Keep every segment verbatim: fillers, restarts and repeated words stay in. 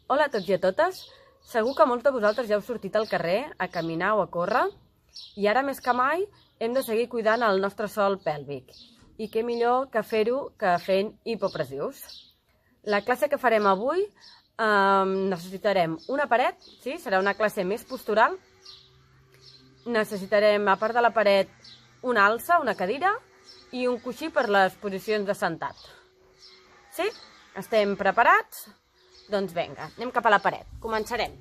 Hola a tots i a totes. Segur que molts de vosaltres ja heu sortit al carrer a caminar o a córrer i ara més que mai hem de seguir cuidant el nostre sòl pèlvic. I què millor que fer-ho que fent hipopressius. La classe que farem avui eh, necessitarem una paret, sí? Serà una classe més postural. Necessitarem, a part de la paret, una alça, una cadira i un coixí per les posicions de sentat. Sí? Estem preparats? Doncs vinga, anem cap a la paret. Començarem.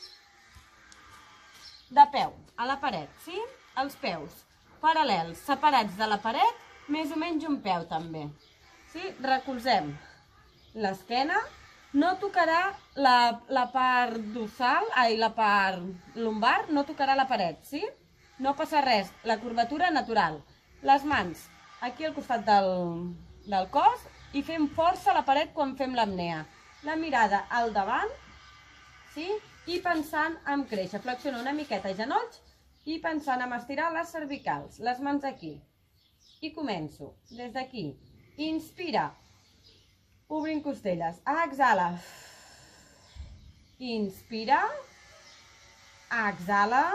De peu, a la paret, sí? Els peus paral·lels, separats de la paret, més o menys un peu també. Sí? Recolzem l'esquena. No tocarà la, la part dorsal, ai, la part lumbar, no tocarà la paret, sí? No passa res, la curvatura natural. Les mans aquí al costat del, del cos i fem força a la paret quan fem l'apnea. La mirada al davant, sí? I pensant en créixer. Flexiono una miqueta genolls i pensant en estirar les cervicals. Les mans aquí. I començo. Des d'aquí. Inspira. Obrint costelles. Exhala. Inspira. Exhala.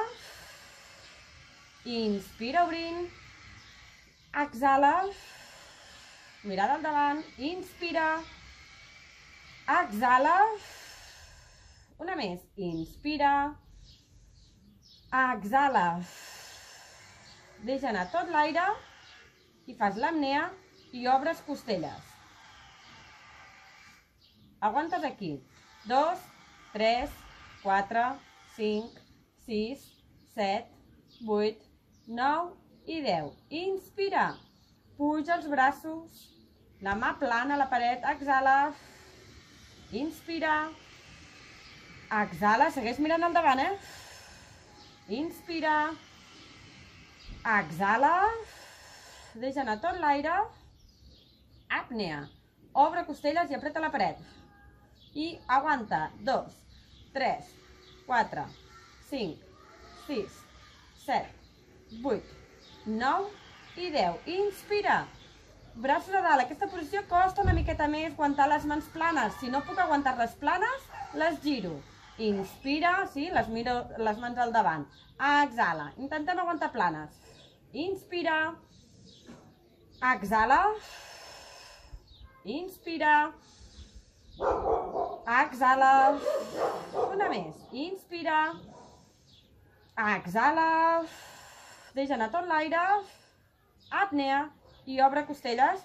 Inspira obrint. Exhala. Mirada al davant. Inspira. Exhala. Una més. Inspira. Exhala. Deixa anar tot l'aire i fas l'apnea i obres costelles. Aguantes aquí. Dos, tres, quatre, cinc, sis, set, vuit, nou i deu. Inspira. Puja els braços. La mà plana a la paret. Exhala. Inspira. Exhala. Segueix mirant al davant, eh? Inspira. Exhala. Deixa anar tot l'aire. Apnea. Obre costelles i apreta la paret. I aguanta. Dos, tres, quatre, cinc, sis, set, vuit, nou i deu. Inspira. Braços a dalt. Aquesta posició costa una miqueta més aguantar les mans planes. Si no puc aguantar-les planes, les giro. Inspira, sí, les miro les mans al davant. Exhala. Intentem aguantar planes. Inspira. Exhala. Inspira. Exhala. Una més. Inspira. Exhala. Deixa anar tot l'aire. Apnea. I obre costelles.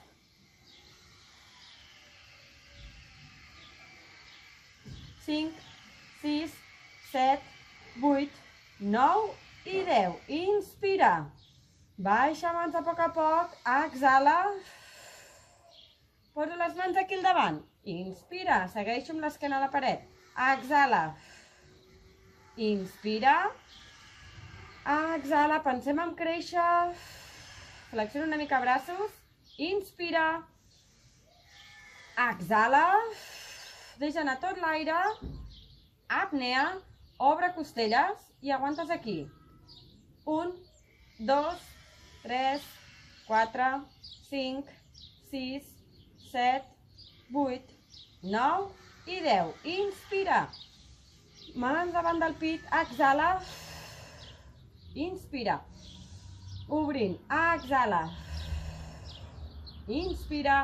Cinc, sis, set, vuit, nou i deu. Inspira. Baixa mans a poc a poc. Exhala. Posa les mans aquí al davant. Inspira. Segueixo amb l'esquena a la paret. Exhala. Inspira. Exhala. Pensem en créixer. Flexiona una mica braços. Inspira. Exhala. Deixa anar tot l'aire. Apnea. Obre costelles i aguantes aquí. Un, dos, tres, quatre, cinc, sis, set, vuit, nou i deu. Inspira. Mans davant del pit. Exhala. Inspira. Obrint. Exhala. Inspira.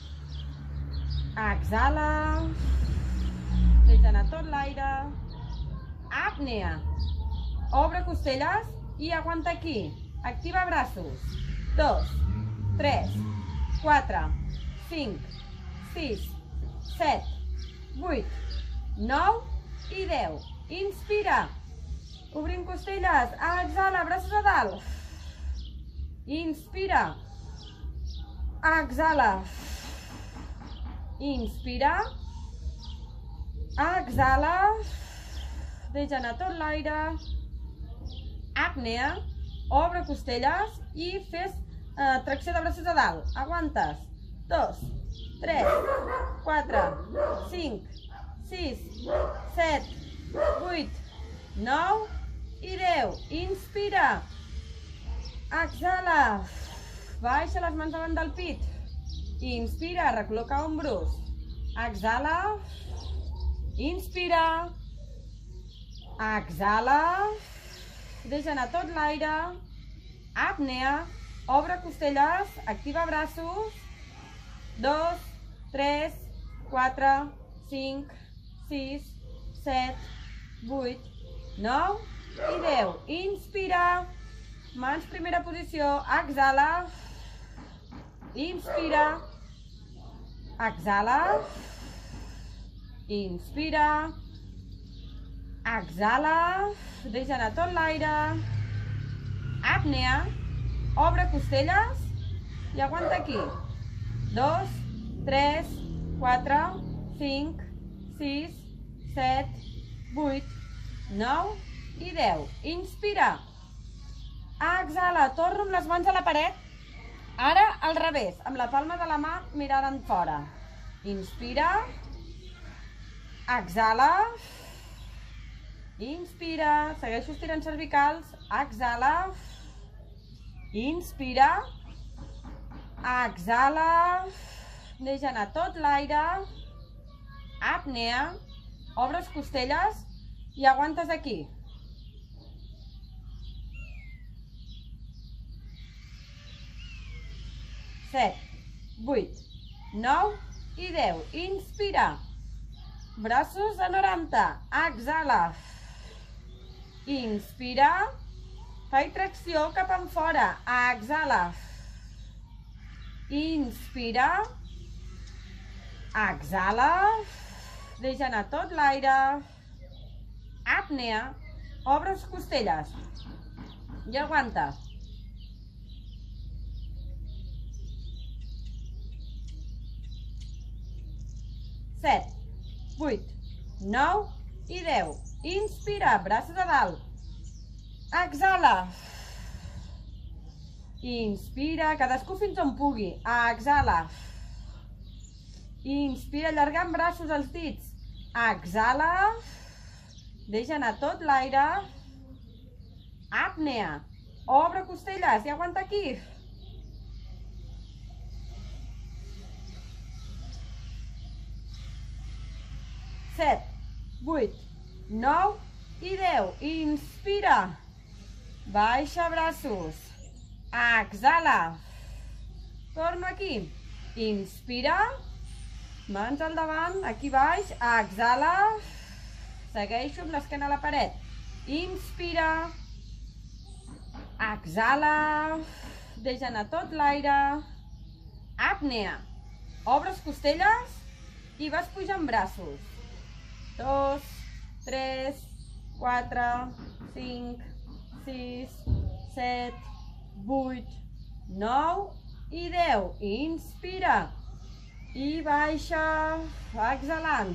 Exhala. Deixa anar tot l'aire. Apnea. Obre costelles i aguanta aquí. Activa braços. Dos, tres, quatre, cinc, sis, set, vuit, nou i deu. Inspira. Obrint costelles. Exhala. Braços a dalt. Inspira. Exhala. Inspira. Exhala. Deixa anar tot l'aire. Apnea. Obre costelles i fes eh, tracció de braços a dalt. Aguantes. Dos, tres, quatre, cinc, sis, set, vuit, nou i deu. Inspira. Exhala. Baixa les mans davant del pit. Inspira, recol·loca ombros. Exhala. Inspira. Exhala. Deixa anar tot l'aire. Apnea. Obre costelles. Activa braços. Dos, tres, quatre, cinc, sis, set, vuit, nou i deu. Inspira. Mans primera posició. Exhala. Inspira. Exhala. Inspira. Exhala. Deixa anar tot l'aire. Apnea. Obre costelles i aguanta aquí. Dos, tres, quatre, cinc, sis, set, vuit, nou i deu. Inspira. Exhala. Torno amb les mans a la paret. Ara al revés, amb la palma de la mà mirant en fora. Inspira. Exhala. Inspira. Segueixo estirant cervicals. Exhala. Inspira. Exhala. Deixa anar tot l'aire. Apnea. Obres costelles i aguantes aquí. set, vuit, nou i deu. Inspira. Braços a noranta. Exhala. Inspira. Faig tracció cap en fora. Exhala. Inspira. Exhala. Deixa anar tot l'aire. Apnea. Obres costelles. I aguanta. set, vuit, nou i deu. Inspira, braços a dalt. Exhala. Inspira, cadascú fins on pugui. Exhala. Inspira, allargant braços als dits. Exhala. Deixa anar tot l'aire. Apnea. Obre costelles i aguanta aquí. set, vuit, nou i deu. Inspira. Baixa braços. Exhala. Torno aquí. Inspira. Mans al davant, aquí baix. Exhala. Segueixo amb l'esquena a la paret. Inspira. Exhala. Deixa anar tot l'aire. Apnea. Obres costelles i vas pujant braços. Dos, tres, quatre, cinc, sis, set, vuit, nou i deu. Inspira. I baixa, exhalant.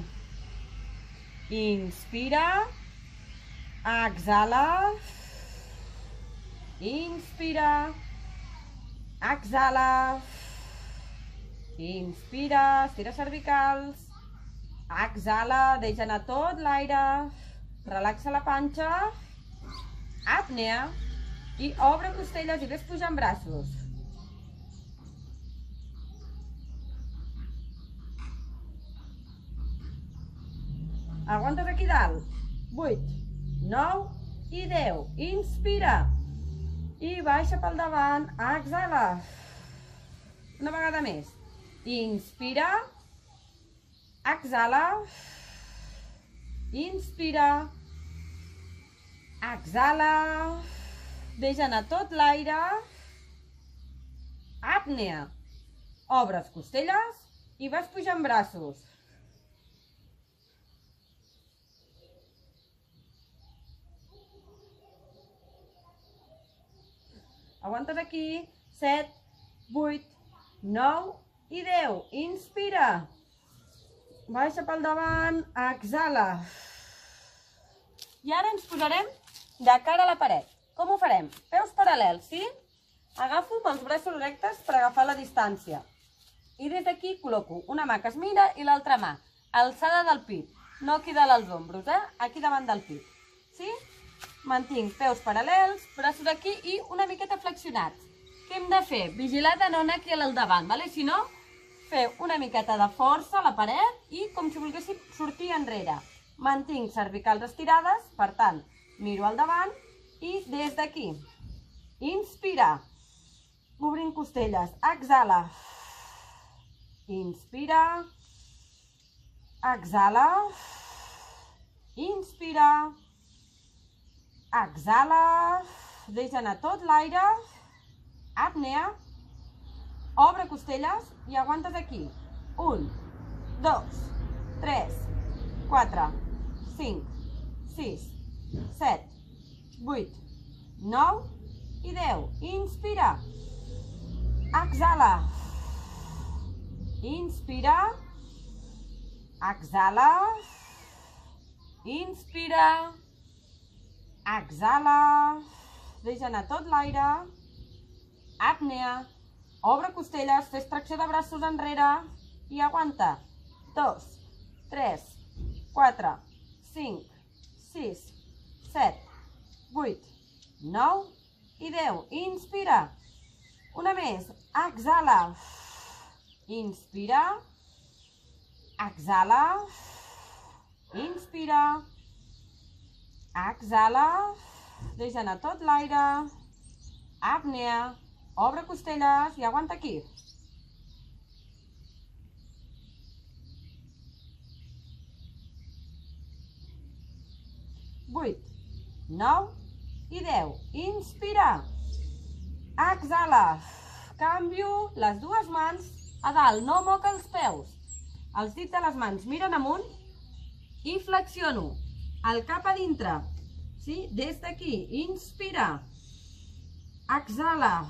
Inspira. Exhala. Inspira. Exhala. Inspira, estira cervicals. Exhala, deixa anar tot l'aire. Relaxa la panxa. Apnea. I obre costelles i ves pujant braços. Aguantes aquí dalt. vuit, nou i deu. Inspira. I baixa pel davant. Exhala. Una vegada més. Inspira. Exhala. Inspira. Exhala. Deixa anar tot l'aire. Apnea. Obres costelles i vas pujant braços. Aguantes aquí. set, vuit, nou i deu. Inspira. Baixa pel davant, exhala. I ara ens posarem de cara a la paret. Com ho farem? Peus paral·lels, sí? Agafo amb els braços rectes per agafar la distància. I des d'aquí col·loco una mà que es mira i l'altra mà, alçada del pit. No aquí dalt als ombros, eh? Aquí davant del pit. Sí? Mantinc peus paral·lels, braços aquí i una miqueta flexionats. Què hem de fer? Vigilar de no anar aquí al davant, vale? Si no, fer una miqueta de força a la paret i com si volguéssim sortir enrere. Mantinc cervicals estirades, per tant, miro al davant i des d'aquí, inspira, obrint costelles, exhala, inspira, exhala, inspira, exhala, deixa anar tot l'aire, apnea, obre costelles i aguantes aquí. Un, dos, tres, quatre, cinc, sis, set, vuit, nou i deu. Inspira, exhala, inspira, exhala, inspira, exhala, deixa anar tot l'aire, apnea, obre costelles, fes tracció de braços enrere i aguanta. Dos, tres, quatre, cinc, sis, set, vuit, nou i deu. Inspira. Una més. Exhala. Inspira. Exhala. Inspira. Exhala. Deixa anar tot l'aire. Apnea. Obre costelles i aguanta aquí. Vuit, nou i deu. Inspira. Exhala. Canvio les dues mans a dalt. No moc els peus. Els dits de les mans miren amunt i flexiono. El cap a dintre. Sí? Des d'aquí. Inspira. Exhala.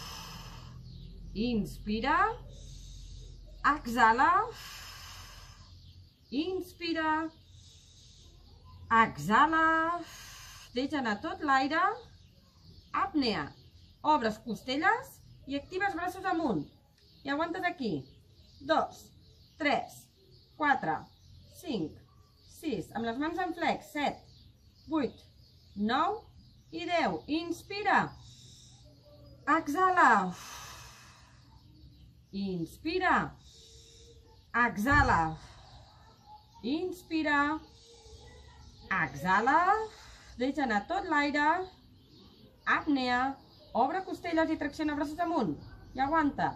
Inspira. Exhala. Inspira. Exhala. Deixa anar tot l'aire. Apnea. Obres costelles i actives braços amunt. I aguantes aquí. Dos, tres, quatre, cinc, sis. Amb les mans en flex. Set, vuit, nou i deu. Inspira. Exhala. Inspira. Exhala. Inspira. Exhala. Deixa anar tot l'aire. Apnea. Obre costelles i tracciona braços amunt. I aguanta.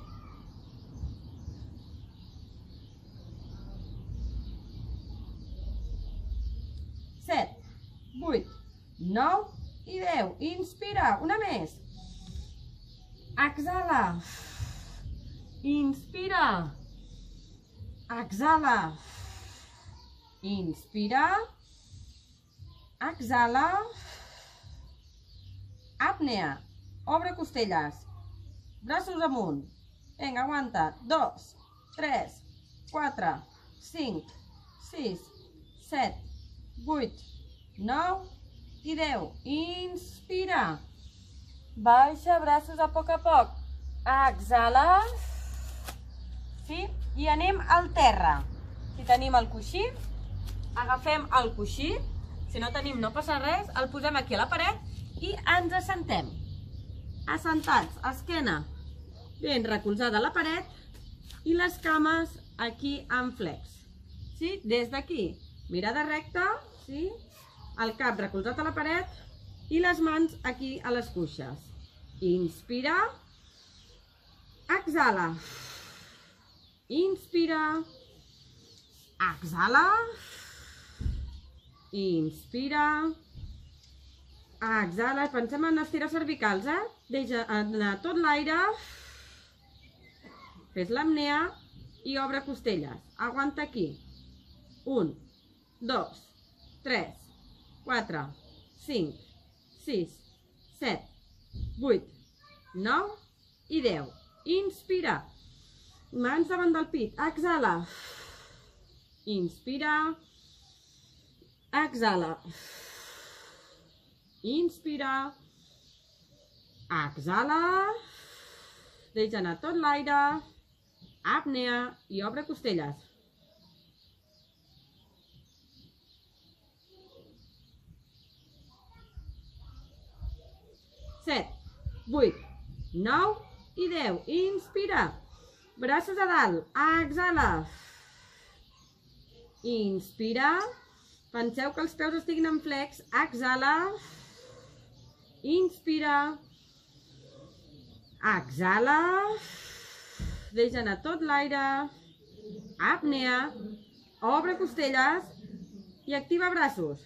Set, vuit, nou i deu. Inspira. Una més. Exhala. Inspira. Exhala. Inspira. Exhala. Apnea. Obre costelles. Braços amunt. Vinga, aguanta. Dos, tres, quatre, cinc, sis, set, vuit, nou i deu. Inspira. Baixa braços a poc a poc. Exhala. Sí? I anem al terra. Si tenim el coixí, agafem el coixí. Si no tenim, no passa res. El posem aquí a la paret i ens assentem. Assentats, esquena ben recolzada a la paret i les cames aquí en flex. Sí? Des d'aquí, mirada recta, sí? El cap recolzat a la paret i les mans aquí a les cuixes. Inspira. Exhala. Inspira. Exhala. Inspira. Exhala. Pensem en estirar cervicals, eh? Deixa anar tot l'aire. Fes l'apnea i obre costelles. Aguanta aquí. Un, dos, tres, quatre, cinc, sis, set, vuit, nou i deu. Inspira. Mans davant del pit. Exhala. Inspira. Exhala. Inspira. Exhala. Deixa anar tot l'aire. Apnea i obre costelles. Set, vuit, nou i deu. Inspira. Braços a dalt. Exhala. Inspira. Penseu que els peus estiguin en flex. Exhala. Inspira. Exhala. Deixa anar tot l'aire. Apnea. Obre costelles i activa braços.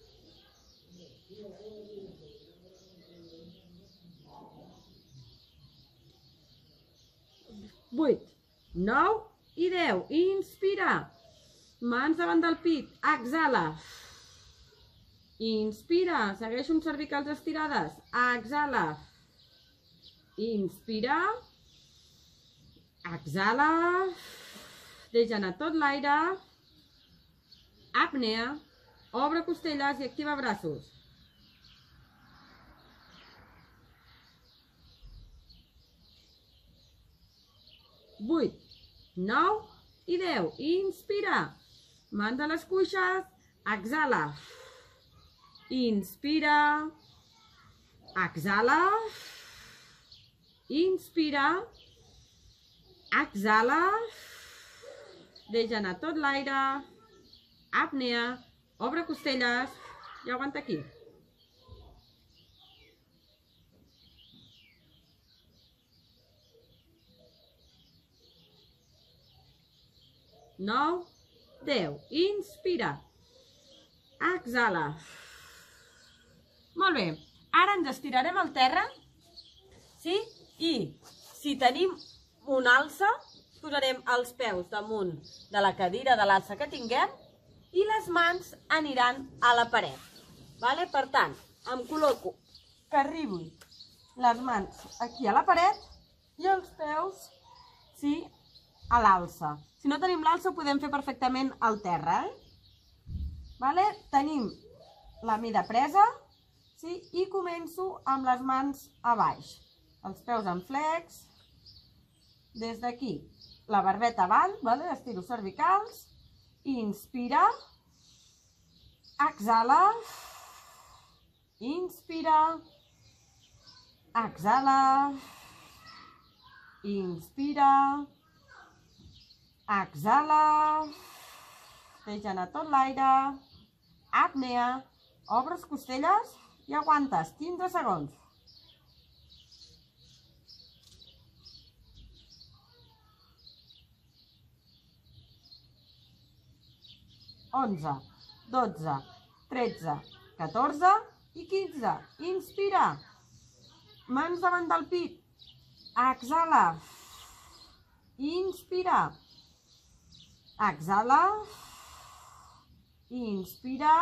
vuit, nou i deu. Inspira. Mans davant del pit. Exhala. Inspira. Segueixo amb cervicals estirades. Exhala. Inspira. Exhala. Deixa anar tot l'aire. Apnea. Obre costelles i activa braços. vuit, nou i deu. Inspira. Mans a les cuixes. Exhala. Inspira. Exhala. Inspira. Exhala. Deixa anar tot l'aire. Apnea. Obre costelles i aguanta aquí. nou, deu. Inspira. Exhala. Molt bé. Ara ens estirarem al terra. Sí? I si tenim una alça, posarem els peus damunt de la cadira de l'alça que tinguem i les mans aniran a la paret. Vale? Per tant, em col·loco que arribi les mans aquí a la paret i els peus, sí, a l'alça. Si no tenim l'alça, ho podem fer perfectament al terra. Eh? Vale? Tenim la mida presa, sí? I començo amb les mans a baix. Els peus en flex. Des d'aquí, la barbeta avall, vale? Estiro cervicals. Inspira. Exhala. Inspira. Exhala. Inspira. Exhala. Deixa anar tot l'aire. Apnea. Obres costelles i aguantes quinze segons. onze, dotze, tretze, catorze i quinze. Inspira. Mans davant del pit. Exhala. Inspira. Exhala. Inspira.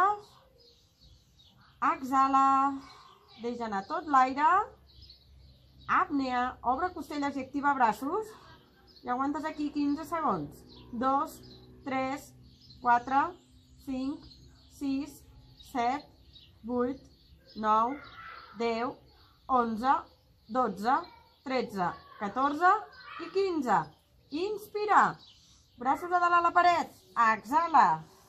Exhala. Deixa anar tot l'aire. Apnea. Obre costelles i activa braços. I aguantes aquí quinze segons. dos, tres, quatre, cinc, sis, set, vuit, nou, deu, onze, dotze, tretze, catorze i quinze. Inspira. Braços a dalt a la paret. Exhala.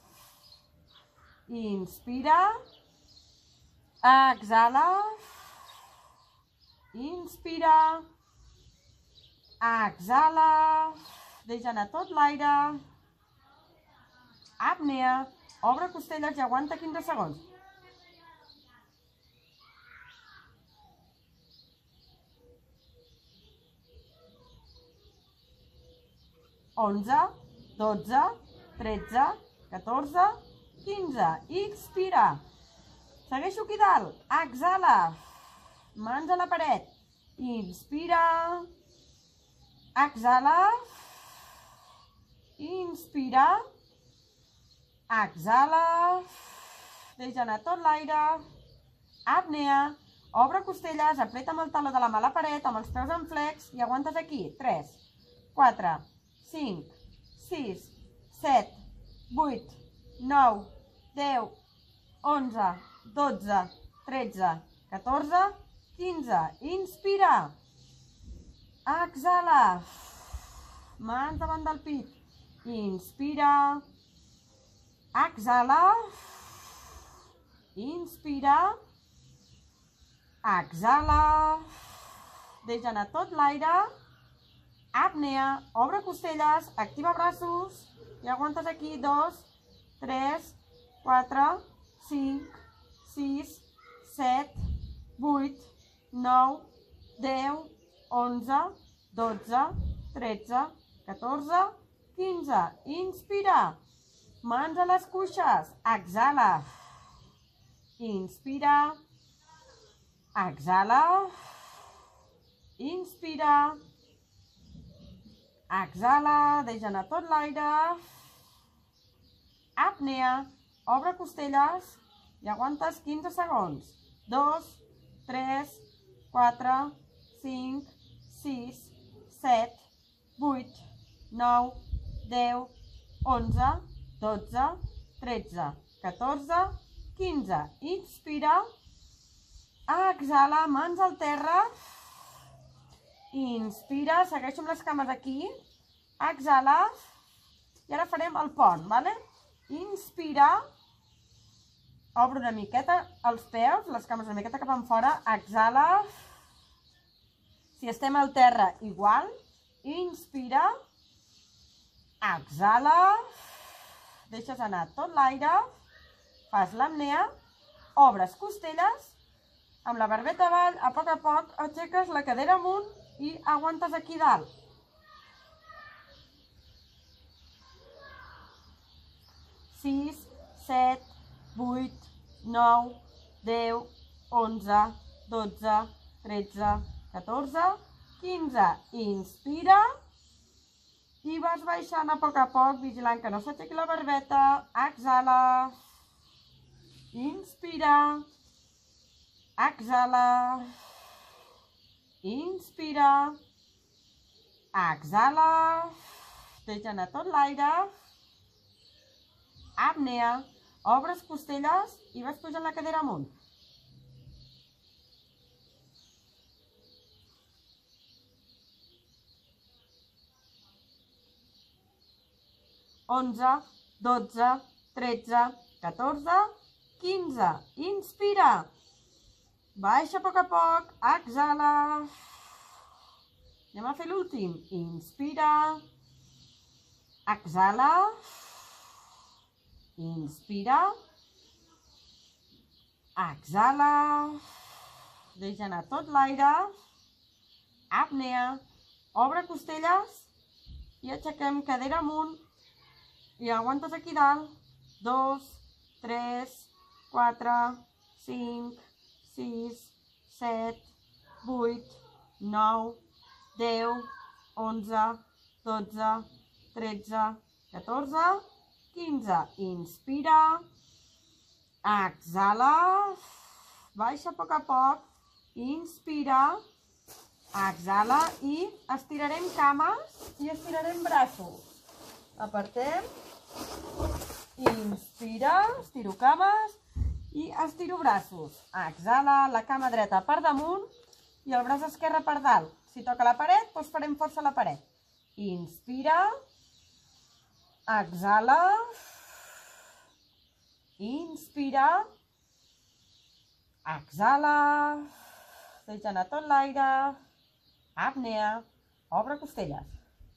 Inspira. Exhala. Inspira. Exhala. Deixa anar tot l'aire. Apnea. Obre costelles i aguanta quinze segons. onze, dotze, tretze, catorze, quinze. Inspira. Segueixo aquí dalt. Exhala. Mans a la paret. Inspira. Exhala. Inspira. Exhala. Deixa anar tot l'aire. Apnea. Obre costelles, apreta amb el taló de la mà a la paret, amb els peus en flex i aguantes aquí. tres, quatre, cinc, sis, set, vuit, nou, deu, onze, dotze, tretze, catorze, quinze. Inspira. Exhala. Mans davant del pit. Inspira. Exhala. Inspira. Exhala. Deixa anar tot l'aire. apnea, obre costelles, activa braços i aguantes aquí dos, tres, quatre, cinc, sis, set, vuit, nou, deu, onze, dotze, tretze, catorze, quinze. Inspira. Mans a les cuixes. Exhala. Inspira. Exhala. Inspira. Exhala. Deixa anar tot l'aire. Apnea. Obre costelles i aguantes quinze segons. dos, tres, quatre, cinc, sis, set, vuit, nou, deu, onze, dotze, tretze, catorze, quinze. Inspira. Exhala, mans al terra. Inspira, segueixo amb les cames aquí. Exhala. I ara farem el pont, vale? Inspira. Obro una miqueta els peus, les cames una miqueta cap enfora. Exhala. Si estem al terra, igual. Inspira. Exhala. Deixes anar tot l'aire. Fas l'apnea. Obres costelles. Amb la barbeta avall, a poc a poc, aixeques la cadera amunt i aguantes aquí dalt. sis, set, vuit, nou, deu, onze, dotze, tretze, catorze, quinze. Inspira. I vas baixant a poc a poc, vigilant que no s'aixequi la barbeta. Exhala. Inspira. Exhala. Inspira. Exhala. Deixa anar tot l'aire. Apnea. Obres costelles i vas pujant la cadera amunt. onze, dotze, tretze, catorze, quinze. Inspira. Baixa a poc a poc. Exhala. Anem a fer l'últim. Inspira. Exhala. Inspira. Exhala. Deixa anar tot l'aire. Apnea. Obre costelles i aixequem cadera amunt. I aguantes aquí dalt. dos, tres, quatre, cinc, sis, set, vuit, nou, deu, onze, dotze, tretze, catorze, quinze. Inspira. Exhala. Baixa a poc a poc. Inspira. Exhala i estirarem cames i estirarem braços. Apartem. Inspira, estiro cames i estiro braços. Exhala, la cama dreta per damunt i el braç esquerre per dalt. Si toca la paret, doncs farem força a la paret. Inspira. Exhala. Inspira. Exhala. Deixa anar tot l'aire. Apnea. Obre costelles.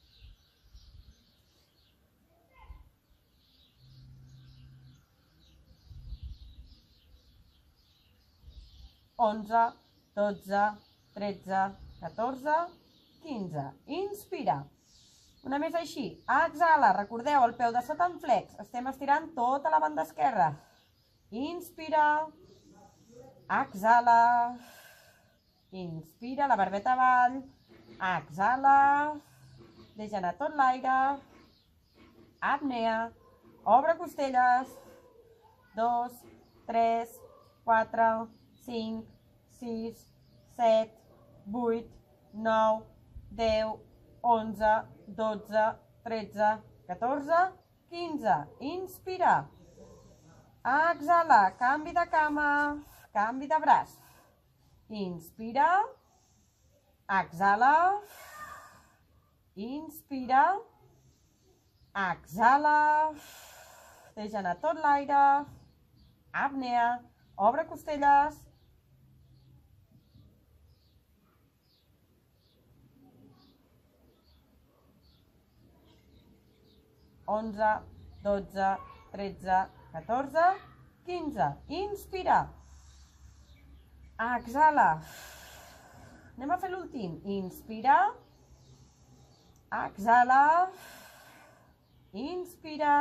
onze, dotze, tretze, catorze, quinze. Inspira. Una més així. Exhala. Recordeu, el peu de sota en flex. Estem estirant tota la banda esquerra. Inspira. Exhala. Inspira, la barbeta avall. Exhala. Deixa anar tot l'aire. Apnea. Obre costelles. dos, tres, quatre, cinc, sis, set, vuit, nou, deu, onze, dotze, tretze, catorze, quinze. Inspira. Exhala. Canvi de cama. Canvi de braç. Inspira. Exhala. Inspira. Exhala. Deixa anar tot l'aire. Apnea. Obre costelles. onze, dotze, tretze, catorze, quinze. Inspira. Exhala. Anem a fer l'últim. Inspira. Exhala. Inspira.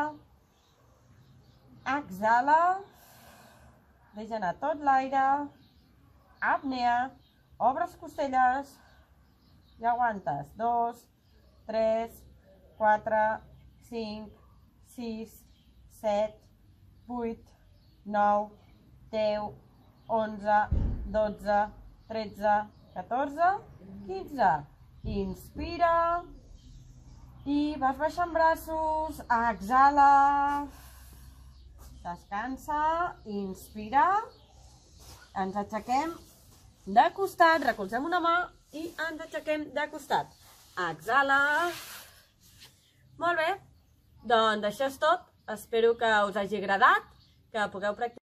Exhala. Deixa anar tot l'aire. Apnea. Obres costelles. I aguantes. Dos, tres, quatre, cinc, sis, set, vuit, nou, deu, onze, dotze, tretze, catorze, quinze. Inspira. I vas baixant braços. Exhala. Descansa. Inspira. Ens aixequem de costat. Recolzem una mà i ens aixequem de costat. Exhala. Molt bé. Doncs això és tot. Espero que us hagi agradat, que pugueu practicar.